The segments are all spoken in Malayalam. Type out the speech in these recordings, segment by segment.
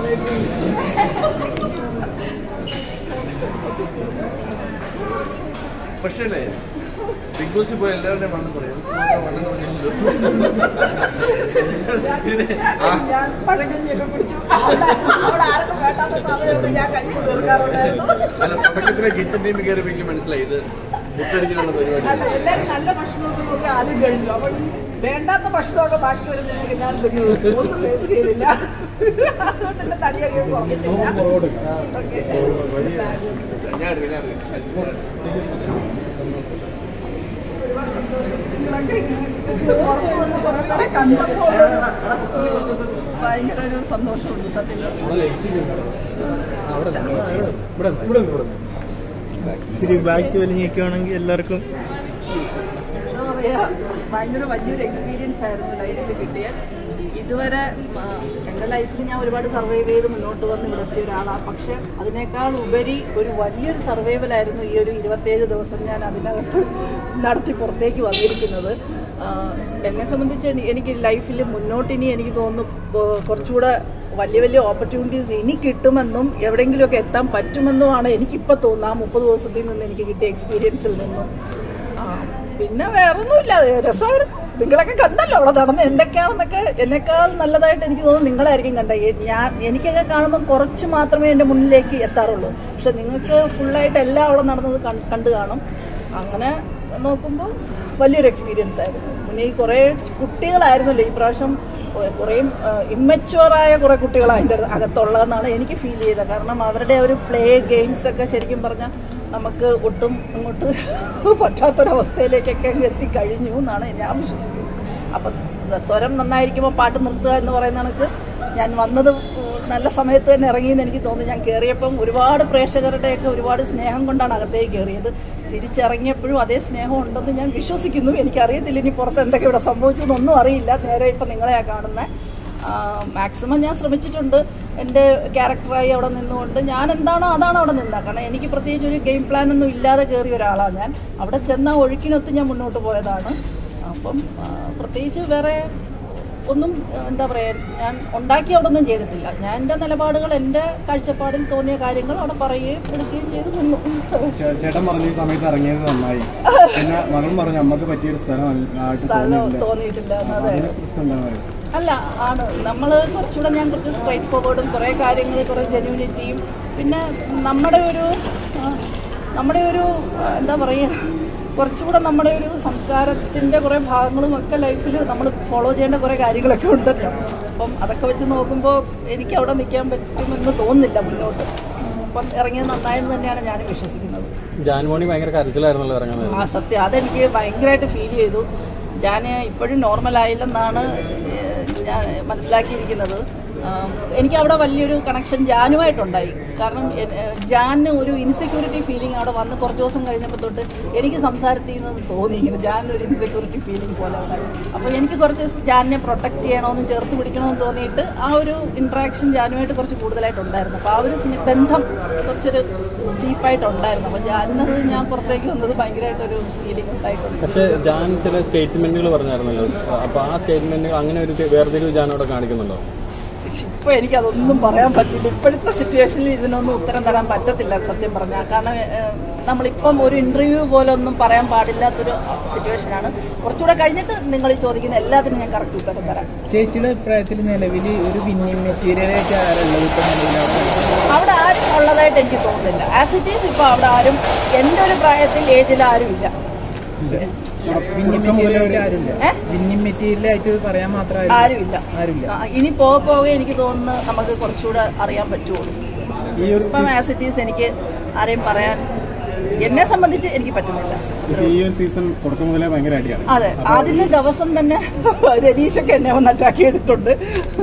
പക്ഷേ ബിഗ് ബോസിൽ പോയി എല്ലാവരുടെയും മണ്ണെന്ന് പറയും. തുടക്കത്തിലെ കിച്ചൺ ടീം കയറിയെങ്കിൽ മനസ്സിലായി ഇത് മുട്ടടിക്കാനുള്ള പരിപാടി. എല്ലാവരും നല്ല ഭക്ഷണമൊക്കെ ആദ്യം കഴിച്ചു. അപ്പോൾ ഈ വേണ്ടാത്ത ഭക്ഷണമൊക്കെ ബാക്കി വരുന്നതിനൊക്കെ ഞാൻ ഒന്നും ടേസ്റ്റ് ചെയ്തില്ല. അതുകൊണ്ട് എന്റെ തടി അറിയാൻ കുറഞ്ഞിട്ടില്ല. ഭയങ്കര ഒരു സന്തോഷമുണ്ട് സത്യത്തിൽ. ബാക്ക് വലിഞ്ഞേക്കുകയാണെങ്കിൽ എല്ലാവർക്കും എന്താ പറയാ, ഭയങ്കര വലിയൊരു എക്സ്പീരിയൻസ് ആയിരുന്നു ലൈഫിൽ കിട്ടിയ. ഇതുവരെ എൻ്റെ ലൈഫിൽ ഞാൻ ഒരുപാട് സർവൈവ് ചെയ്ത് മുന്നോട്ട് വന്ന് ഇവിടെ എത്തിയ ഒരാളാണ്. പക്ഷെ അതിനേക്കാൾ ഉപരി ഒരു വലിയൊരു സർവൈവലായിരുന്നു ഈ ഒരു 27 ദിവസം ഞാൻ അതിനകത്ത് നടത്തി പുറത്തേക്ക് വന്നിരിക്കുന്നത്. എന്നെ സംബന്ധിച്ച് എനിക്ക് ലൈഫിൽ മുന്നോട്ടിനി എനിക്ക് തോന്നുന്നു കുറച്ചുകൂടെ വലിയ വലിയ ഓപ്പർച്യൂണിറ്റീസ് ഇനി കിട്ടുമെന്നും എവിടെയെങ്കിലുമൊക്കെ എത്താൻ പറ്റുമെന്നുമാണ് എനിക്കിപ്പോൾ തോന്നുന്നത്. ആ 30 ദിവസത്തിൽ നിന്ന് എനിക്ക് കിട്ടിയ എക്സ്പീരിയൻസിൽ നിന്നും. പിന്നെ വേറൊന്നുമില്ല, രസമായിരുന്നു. നിങ്ങളൊക്കെ കണ്ടല്ലോ അവിടെ നടന്ന് എന്തൊക്കെയാണെന്നൊക്കെ. എന്നെക്കാൾ നല്ലതായിട്ട് എനിക്ക് തോന്നുന്നു നിങ്ങളായിരിക്കും കണ്ടത്. എനിക്കൊക്കെ കാണുമ്പോൾ കുറച്ച് മാത്രമേ എൻ്റെ മുന്നിലേക്ക് എത്താറുള്ളൂ. പക്ഷെ നിങ്ങൾക്ക് ഫുള്ളായിട്ട് എല്ലാം അവിടെ നടന്നത് കണ്ടു കാണും. അങ്ങനെ നോക്കുമ്പോൾ വലിയൊരു എക്സ്പീരിയൻസ് ആയിരുന്നു. പിന്നെ ഈ കുറേ കുട്ടികളായിരുന്നല്ലോ ഈ പ്രാവശ്യം. കുറേ ഇമ്മച്വറായ കുറേ കുട്ടികളാണ് അതിൻ്റെ അകത്തുള്ളതെന്നാണ് എനിക്ക് ഫീൽ ചെയ്തത്. കാരണം അവരുടെ ഒരു പ്ലേ ഗെയിംസൊക്കെ ശരിക്കും പറഞ്ഞാൽ നമുക്ക് ഒട്ടും അങ്ങോട്ട് പറ്റാത്തൊരവസ്ഥയിലേക്കൊക്കെ എത്തിക്കഴിഞ്ഞു എന്നാണ് ഞാൻ വിശ്വസിക്കുന്നത്. അപ്പം സ്വരം നന്നായിരിക്കുമ്പോൾ പാട്ട് നിർത്തുക എന്ന് പറയുന്ന കണക്ക് ഞാൻ വന്നത് നല്ല സമയത്ത് തന്നെ ഇറങ്ങിയെന്ന് എനിക്ക് തോന്നി. ഞാൻ കയറിയപ്പം ഒരുപാട് പ്രേക്ഷകരുടെയൊക്കെ ഒരുപാട് സ്നേഹം കൊണ്ടാണ് അകത്തേക്ക് കയറിയത്. തിരിച്ചിറങ്ങിയപ്പോഴും അതേ സ്നേഹം ഉണ്ടെന്ന് ഞാൻ വിശ്വസിക്കുന്നു. എനിക്കറിയത്തില്ല ഇനി പുറത്ത് എന്തൊക്കെ ഇവിടെ സംഭവിച്ചു എന്നൊന്നും അറിയില്ല. നേരെ ഇപ്പം നിങ്ങളെയാണ് കാണുന്നത്. മാക്സിമം ഞാൻ ശ്രമിച്ചിട്ടുണ്ട് എൻ്റെ ക്യാരക്ടറായി അവിടെ നിന്നുകൊണ്ട്. ഞാൻ എന്താണോ അതാണ് അവിടെ നിന്നത്. കാരണം എനിക്ക് പ്രത്യേകിച്ച് ഒരു ഗെയിം പ്ലാനൊന്നും ഇല്ലാതെ കയറിയ ഒരാളാണ് ഞാൻ. അവിടെ ചെന്ന ഒഴുക്കിനൊത്ത് ഞാൻ മുന്നോട്ട് പോയതാണ്. അപ്പം പ്രത്യേകിച്ച് വേറെ ഒന്നും എന്താ പറയുക, ഞാൻ ഉണ്ടാക്കി അവിടെ ഒന്നും ചെയ്തിട്ടില്ല. ഞാൻ എൻ്റെ നിലപാടുകൾ, എൻ്റെ കാഴ്ചപ്പാടിൽ തോന്നിയ കാര്യങ്ങൾ അവിടെ പറയുകയും എടുക്കുകയും ചെയ്ത് നിന്നു. ചേട്ടൻ പറഞ്ഞ ഈ സമയത്ത് ഇറങ്ങിയത് നന്നായി. മകൻ പറഞ്ഞു അമ്മക്ക് പറ്റിയൊരു സ്ഥലം തോന്നിയിട്ടില്ല. അല്ല ആണ് നമ്മൾ കുറച്ചുകൂടെ ഞാൻ കുറച്ച് സ്ട്രൈറ്റ് ഫോർവേഡും കുറേ കാര്യങ്ങൾ കുറേ ജെന്യൂനിറ്റിയും പിന്നെ നമ്മുടെ ഒരു എന്താ പറയുക കുറച്ചുകൂടെ നമ്മുടെ ഒരു സംസ്കാരത്തിൻ്റെ കുറേ ഭാഗങ്ങളും ഒക്കെ ലൈഫിൽ നമ്മൾ ഫോളോ ചെയ്യേണ്ട കുറേ കാര്യങ്ങളൊക്കെ ഉണ്ടല്ലോ. അപ്പം അതൊക്കെ വെച്ച് നോക്കുമ്പോൾ എനിക്ക് അവിടെ നിൽക്കാൻ പറ്റുമെന്ന് തോന്നുന്നില്ല മുന്നോട്ട്. അപ്പം ഇറങ്ങിയത് നന്നായെന്ന് തന്നെയാണ് ഞാൻ വിശ്വസിക്കുന്നത്. ജാൻമോണി ഭയങ്കര കരച്ചിലായിരുന്നല്ലോ ഇറങ്ങുന്നത്. ആ സത്യം, അതെനിക്ക് ഭയങ്കരമായിട്ട് ഫീൽ ചെയ്തു. ഞാൻ ഇപ്പോഴും നോർമലായില്ലെന്നാണ് ഞാൻ മനസ്സിലാക്കിയിരിക്കുന്നത്. എനിക്ക് അവിടെ വലിയൊരു കണക്ഷൻ ജാനുമായിട്ടുണ്ടായി. കാരണം ജാന് ഒരു ഇൻസെക്യൂരിറ്റി ഫീലിംഗ് അവിടെ വന്ന് കുറച്ച് ദിവസം കഴിഞ്ഞപ്പോൾ തൊട്ട് എനിക്ക് സംസാരത്തിൽ നിന്ന് തോന്നി ഇങ്ങനെ ജാനൊരു ഇൻസെക്യൂരിറ്റി ഫീലിംഗ് പോലെ ഉണ്ടായി. അപ്പോൾ എനിക്ക് കുറച്ച് ജാനിനെ പ്രൊട്ടക്റ്റ് ചെയ്യണമെന്നും ചേർത്ത് പിടിക്കണമെന്ന് തോന്നിയിട്ട് ആ ഒരു ഇൻട്രാക്ഷൻ ജാനുമായിട്ട് കുറച്ച് കൂടുതലായിട്ടുണ്ടായിരുന്നു. അപ്പോൾ ആ ഒരു ബന്ധം കുറച്ചൊരു ഡീപ്പായിട്ടുണ്ടായിരുന്നു. അപ്പോൾ ജാനിനത് ഞാൻ പുറത്തേക്ക് വന്നത് ഭയങ്കരമായിട്ടൊരു ഫീലിംഗ് ഉണ്ടായിട്ടുണ്ട്. പക്ഷേ ജാൻ ചില സ്റ്റേറ്റ്മെന്റുകൾ പറഞ്ഞായിരുന്നല്ലോ. അപ്പോൾ ആ സ്റ്റേറ്റ്മെന്റുകൾ അങ്ങനെ ഒരു വേർതിരിവ് ജാനോടെ കാണിക്കുന്നുണ്ടോ? ഇപ്പോൾ എനിക്കതൊന്നും പറയാൻ പറ്റില്ല. ഇപ്പോഴത്തെ സിറ്റുവേഷനിൽ ഇതിനൊന്നും ഉത്തരം തരാൻ പറ്റത്തില്ല സത്യം പറഞ്ഞാൽ. കാരണം നമ്മളിപ്പം ഒരു ഇൻ്റർവ്യൂ പോലെ ഒന്നും പറയാൻ പാടില്ലാത്തൊരു സിറ്റുവേഷനാണ്. കുറച്ചുകൂടെ കഴിഞ്ഞിട്ട് നിങ്ങൾ ഈ ചോദിക്കുന്ന എല്ലാത്തിനും ഞാൻ കറക്റ്റ് ഉത്തരം തരാം. ചേച്ചിയുടെ അഭിപ്രായത്തിൽ നിലവിൽ ഒരു വിന്നിംഗ് മെറ്റീരിയലായിട്ട് അവിടെ ആരും ഉള്ളതായിട്ട് എനിക്ക് തോന്നുന്നില്ല. ആസ് ഇറ്റ് ഈസ് ഇപ്പോൾ അവിടെ ആരും എൻ്റെ ഒരു പ്രായത്തിൽ ഏജിൽ ആരും ഇല്ല. ആരുമില്ല. ഇനി പോകെ എനിക്ക് തോന്നുന്നു നമുക്ക് കുറച്ചുകൂടെ അറിയാൻ പറ്റുള്ളൂ. ഇപ്പം ആസ് ഇറ്റ് ഈസ് എനിക്ക് ആരെയും പറയാൻ എന്നെ സംബന്ധിച്ച് എനിക്ക് പറ്റുന്നില്ല. അതെ, ആദ്യത്തെ ദിവസം തന്നെ രതീഷൊക്കെ എന്നെ വന്ന് അറ്റാക്ക് ചെയ്തിട്ടുണ്ട്.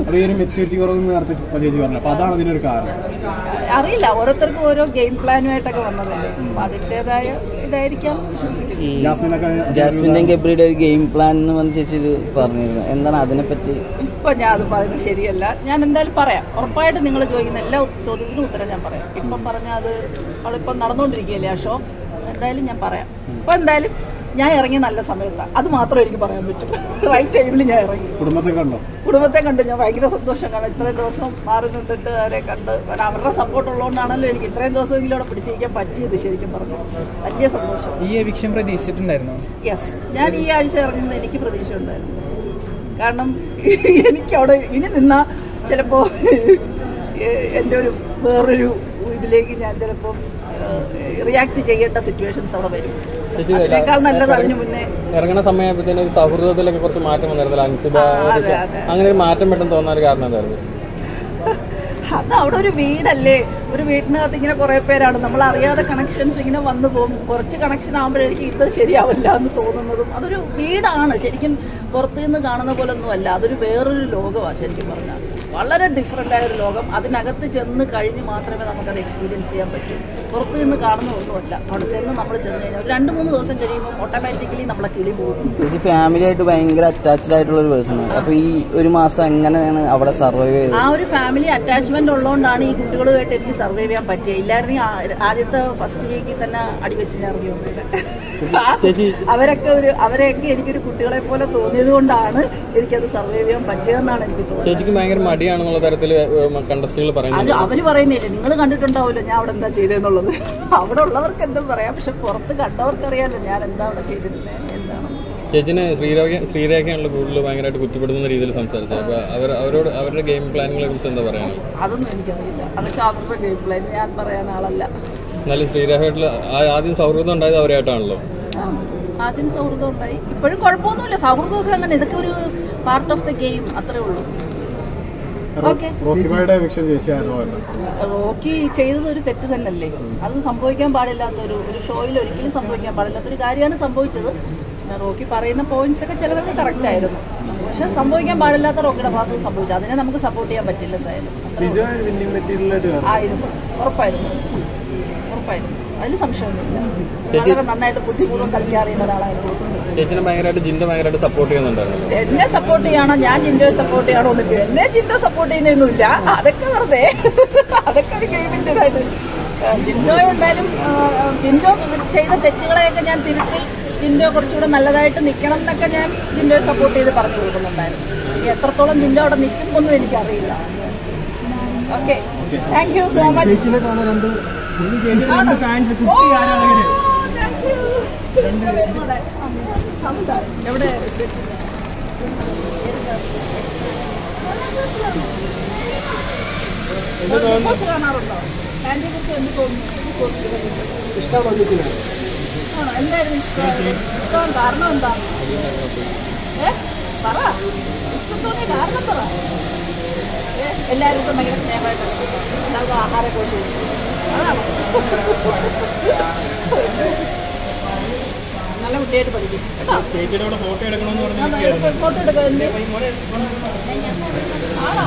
അറിയില്ല, ഓരോരുത്തർക്കും ഓരോ ഗെയിം പ്ലാനുമായിട്ടൊക്കെ വന്നതല്ലേ. അപ്പൊ അതിൻ്റെതായ ഇതായിരിക്കാം വിശ്വസിക്കുന്നത്. ജാസ്മിന്റെ ഗബ്രിയുടെ ഒരു ഗെയിം പ്ലാൻ എന്ന് പറഞ്ഞ ചേച്ചി പറഞ്ഞിരുന്നു. എന്താണ് അതിനെപ്പറ്റി? ഇപ്പൊ ഞാൻ അത് പറയുന്നത് ശരിയല്ല. ഞാൻ എന്തായാലും പറയാം. ഉറപ്പായിട്ട് നിങ്ങൾ ചോദിക്കുന്ന എല്ലാ ചോദ്യത്തിനും ഉത്തരം ഞാൻ പറയാം. ഇപ്പം പറഞ്ഞാൽ അത് അവളിപ്പം നടന്നുകൊണ്ടിരിക്കുകയല്ലേ ആ ഷോ. എന്തായാലും ഞാൻ പറയാം. ഇപ്പൊ എന്തായാലും ഞാൻ ഇറങ്ങിയ നല്ല സമയത്താണ്. അത് മാത്രമേ എനിക്ക് പറയാൻ പറ്റും. റൈറ്റ് ടൈമിൽ ഞാൻ ഇറങ്ങി. കുടുംബത്തെ കണ്ട് ഞാൻ ഭയങ്കര സന്തോഷം. കാരണം ഇത്രയും ദിവസം മാറി നിന്നിട്ട് അവരെ കണ്ട് അവരുടെ സപ്പോർട്ട് ഉള്ളതുകൊണ്ടാണല്ലോ എനിക്ക് ഇത്രയും ദിവസമെങ്കിലും അവിടെ പിടിച്ചിരിക്കാൻ പറ്റിയത്. ശരിക്കും പറഞ്ഞു വലിയ സന്തോഷം. ഈ എവിക്ഷൻ പ്രതീക്ഷിച്ചിട്ടുണ്ടായിരുന്നു? യെസ്, ഞാൻ ഈ ആഴ്ച ഇറങ്ങുന്നത് എനിക്ക് പ്രതീക്ഷ ഉണ്ടായിരുന്നു. കാരണം എനിക്കവിടെ ഇനി നിന്നാൽ ചിലപ്പോൾ എൻ്റെ ഒരു വേറൊരു ഇതിലേക്ക് ഞാൻ ചിലപ്പോൾ റിയാക്ട് ചെയ്യേണ്ട സിറ്റുവേഷൻസ് അവിടെ വരും. അതിനേക്കാൾ നല്ലത് അതിന് മുന്നേ ഇറങ്ങുന്ന സമയത്തിന് ഒരു സൗഹൃദത്തിലൊക്കെ കുറച്ച് മാറ്റം വന്നിരുന്നില്ല അൻസിബ? അങ്ങനെ ഒരു മാറ്റം പെട്ടെന്ന് തോന്നാൻ കാരണം എന്തായിരുന്നു? അത് അവിടെ ഒരു വീടല്ലേ, ഒരു വീട്ടിനകത്ത് ഇങ്ങനെ കുറെ പേരാണ്, നമ്മൾ അറിയാതെ കണക്ഷൻസ് ഇങ്ങനെ വന്നു പോകും. കുറച്ച് കണക്ഷൻ ആകുമ്പോഴേക്കും ഇത് ശരിയാവില്ല എന്ന് തോന്നുന്നതും അതൊരു വീടാണ്. ശരിക്കും പുറത്തു നിന്ന് കാണുന്ന പോലെ ഒന്നും അല്ല, അതൊരു വേറൊരു ലോകമാണ്. ശരിക്കും പറഞ്ഞാൽ വളരെ ഡിഫറെൻ്റ് ആയ ഒരു ലോകം. അതിനകത്ത് ചെന്ന് കഴിഞ്ഞ് മാത്രമേ നമുക്കത് എക്സ്പീരിയൻസ് ചെയ്യാൻ പറ്റൂ. പുറത്തു നിന്ന് കാണുന്ന ഒന്നുമല്ല. അവിടെ ചെന്ന് നമ്മൾ ചെന്ന് കഴിഞ്ഞാൽ ഒരു 2-3 ദിവസം കഴിയുമ്പോൾ ഓട്ടോമാറ്റിക്കലി നമ്മളെ കിളി പോകും. ചേച്ചി ഫാമിലി ആയിട്ട് ഭയങ്കര അറ്റാച്ച്ഡ് ആയിട്ടുള്ള ഒരു പേഴ്സണാണ്. അപ്പൊ ഈ ഒരു മാസം എങ്ങനെയാണ് അവിടെ സർവൈവ് ചെയ്തത്? ആ ഒരു ഫാമിലി അറ്റാച്ച്മെന്റ് ഉള്ളതുകൊണ്ടാണ് ഈ കുട്ടികളുമായിട്ട് എനിക്ക് സർവൈവ് ചെയ്യാൻ പറ്റിയത്. ഇല്ലായിരുന്നെങ്കിൽ ആദ്യത്തെ ഫസ്റ്റ് വീക്കിൽ തന്നെ അടിവെച്ച് ഞാൻ ഇറങ്ങി വന്നില്ല. അവരെയൊക്കെ എനിക്കൊരു കുട്ടികളെ പോലെ തോന്നിയത് കൊണ്ടാണ് എനിക്കത് സർവൈവ് ചെയ്യാൻ പറ്റിയതെന്നാണ് എനിക്ക് തോന്നുന്നത്. ചേച്ചിക്ക് ഭയങ്കര മടിയാണെന്നുള്ള തരത്തിൽ കണ്ടസ്റ്റന്റുകൾ പറയുന്നത്. അവര് പറയുന്നില്ല, നിങ്ങൾ കണ്ടിട്ടുണ്ടാവുമല്ലോ ഞാൻ അവിടെ എന്താ ചെയ്തതെന്നുള്ളത്. അവിടെ ഉള്ളവർക്ക് എന്തും പറയാം, പക്ഷെ പുറത്ത് കണ്ടവർക്കറിയാലോ ഞാൻ എന്താ അവിടെ ചെയ്തിരുന്നത് എന്താണെന്ന്. ചേച്ചിനെ ശ്രീരേഖയാണല്ലോ കൂടുതൽ ഭയങ്കരമായിട്ട് കുറ്റപ്പെടുത്തുന്ന രീതിയിൽ സംസാരിച്ചത്. അപ്പൊ അവരോട് അവരുടെ ഗെയിം പ്ലാനുകളെ കുറിച്ച് എന്താ പറയാനുള്ളത്? അതൊന്നും എനിക്കറിയില്ല, അതൊക്കെ അവരുടെ ഗെയിം പ്ലാൻ, ഞാൻ പറയാൻ ആളല്ല. എന്നാലും ശ്രീരേഖയായിട്ടുള്ള ആദ്യം സൗഹൃദം ഉണ്ടായത് അവരായിട്ടാണല്ലോ. ആദ്യം സൗഹൃദം ഉണ്ടായി, ഇപ്പോഴും കുഴപ്പമൊന്നുമില്ല. സൗഹൃദമൊക്കെ അങ്ങനെ, ഇതൊക്കെ ഒരു പാർട്ട് ഓഫ് ദ ഗെയിം, അത്രേ ഉള്ളൂ. റോക്കി ചെയ്തത് ഒരു തെറ്റ് തന്നെയല്ലേ, അത് സംഭവിക്കാൻ പാടില്ലാത്തൊരു ഷോയിൽ ഒരിക്കലും സംഭവിക്കാൻ പാടില്ലാത്തൊരു കാര്യമാണ് സംഭവിച്ചത്. പിന്നെ റോക്കി പറയുന്ന പോയിന്റ്സ് ഒക്കെ ചിലതൊക്കെ കറക്റ്റ് ആയിരുന്നു, പക്ഷെ സംഭവിക്കാൻ പാടില്ലാത്ത റോക്കിയുടെ ഭാഗത്ത് സംഭവിച്ചു. അതിനെ നമുക്ക് സപ്പോർട്ട് ചെയ്യാൻ പറ്റില്ല. എന്തായാലും ആയിരുന്നു, ഉറപ്പായിരുന്നു, അതിൽ സംശയമൊന്നുമില്ല. വളരെ നന്നായിട്ട് ബുദ്ധിപൂർവ്വം കളിക്കാൻ അറിയുന്ന ഒരാളായിരുന്നു. ഭയങ്കരമായിട്ട് സപ്പോർട്ട് ചെയ്യുന്നുണ്ടായിരുന്നു. എന്നെ സപ്പോർട്ട് ചെയ്യണോ ഞാൻ ജിൻഡോയെ സപ്പോർട്ട് ചെയ്യണോ എന്നില്ല. എന്നെ ജിൻഡോ സപ്പോർട്ട് ചെയ്യുന്നൊന്നുമില്ല, അതൊക്കെ വെറുതെ, അതൊക്കെ ഒരു ഗെയിമിൻ്റെതായിട്ട്. ജിൻഡോ എന്തായാലും ജിൻഡോ ചെയ്ത തെറ്റുകളെയൊക്കെ ഞാൻ തിരുത്തി ജിൻഡോ കുറച്ചുകൂടെ നല്ലതായിട്ട് നിൽക്കണം എന്നൊക്കെ ഞാൻ ജിൻഡോയെ സപ്പോർട്ട് ചെയ്ത് പറഞ്ഞു കൊടുക്കുന്നുണ്ടായിരുന്നു. ഇനി എത്രത്തോളം ജിൻഡോ അവിടെ നിൽക്കുമെന്നും എനിക്കറിയില്ല. Okay, thank you so much. എവിടെ കാണാറുണ്ടോ? ആന്റിയെ കുറിച്ച് എന്ത് തോന്നുന്നു? എന്തായിരുന്നു ഇഷ്ടം? കാരണം എന്താ? പറ, ഇഷ്ടം തോന്നിയ കാരണം പറ. എല്ലാവരും ഭയങ്കര സ്നേഹമായിട്ട് എല്ലാവർക്കും ആഹാരമൊക്കെ വെച്ച് അതാണ്. നല്ല കുട്ടിയായിട്ട് പഠിക്കും കേട്ടോ. ഫോട്ടോ എടുക്കാം. ആണോ?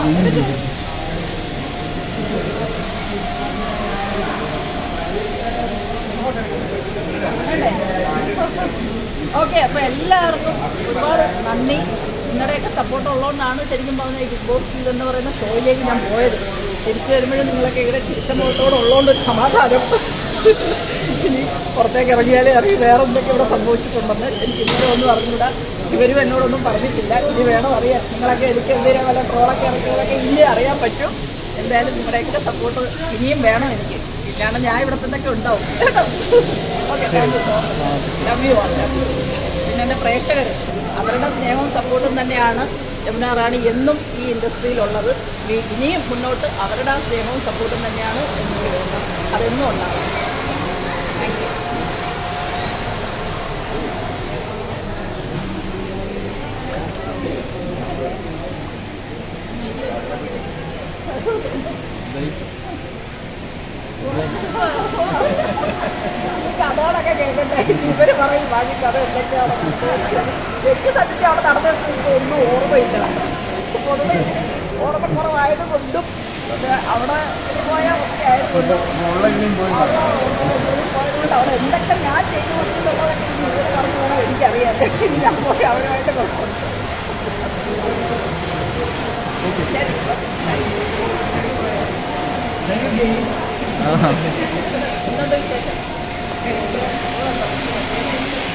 ഓക്കെ, അപ്പൊ എല്ലാവർക്കും ഒരുപാട് നന്ദി. നിങ്ങളുടെയൊക്കെ സപ്പോർട്ട് ഉള്ളതുകൊണ്ടാണ് ശരിക്കും പറഞ്ഞാൽ ഈ ബിഗ് ബോസ് എന്ന് പറയുന്ന ഷോയിലേക്ക് ഞാൻ പോയത്. തിരിച്ചു വരുമ്പോഴും നിങ്ങളൊക്കെ ഇവിടെ ചിരിച്ച മുഖത്തോടെ ഉള്ളതുകൊണ്ടൊരു സമാധാനം. ഇനി പുറത്തേക്ക് ഇറങ്ങിയാലേ അറിയും വേറെ എന്തൊക്കെ ഇവിടെ സംഭവിച്ചിട്ടുണ്ടെന്ന്. എനിക്ക് ഇന്നലെ ഒന്നും അറിഞ്ഞൂടാ, ഇവരും എന്നോടൊന്നും പറഞ്ഞിട്ടില്ല. ഇനി വേണം അറിയാൻ. നിങ്ങളൊക്കെ എനിക്ക് എന്തെങ്കിലും വല്ല ട്രോളൊക്കെ ഇറക്കിയതൊക്കെ ഇനി അറിയാൻ പറ്റും. എന്തായാലും നിങ്ങളുടെയൊക്കെ സപ്പോർട്ട് ഇനിയും വേണം എനിക്ക്, കാരണം ഞാൻ ഇവിടെ തന്നെ ഉണ്ടാവും കേട്ടോ. Okay, thank you so much. Love you all. പിന്നെ എൻ്റെ പ്രേക്ഷകർ, അവരുടെ സ്നേഹവും സപ്പോർട്ടും തന്നെയാണ് യമുന റാണി എന്നും ഈ ഇൻഡസ്ട്രിയിലുള്ളത്. ഇനിയും മുന്നോട്ട് അവരുടെ ആ സ്നേഹവും സപ്പോർട്ടും തന്നെയാണ് എനിക്ക് വേണ്ടത്. അതെന്നും ഉണ്ടാകും. Thank you. കഥകളൊക്കെ കേൾക്കട്ടെ. ഇവര് പറയും ബാക്കി കഥ എന്തൊക്കെയാണ്. എനിക്ക് സത്യത്തിൽ അവിടെ നടന്നിട്ട് ഒന്നും ഓർമ്മയില്ല. പൊതുവെ ഓർമ്മക്കുറവായത് കൊണ്ടും അവിടെ പോയ അവസ്ഥയായിരുന്നു. പോയതുകൊണ്ട് അവിടെ എന്തൊക്കെ ഞാൻ ചെയ്തു കൊടുത്തിട്ടുള്ളതൊക്കെ ഇവര് പറഞ്ഞു പോകണം എനിക്കറിയാം. ഞാൻ പോയി അവരുമായിട്ട് കുഴപ്പമില്ല. എന്തുണ്ട് വിശേഷം?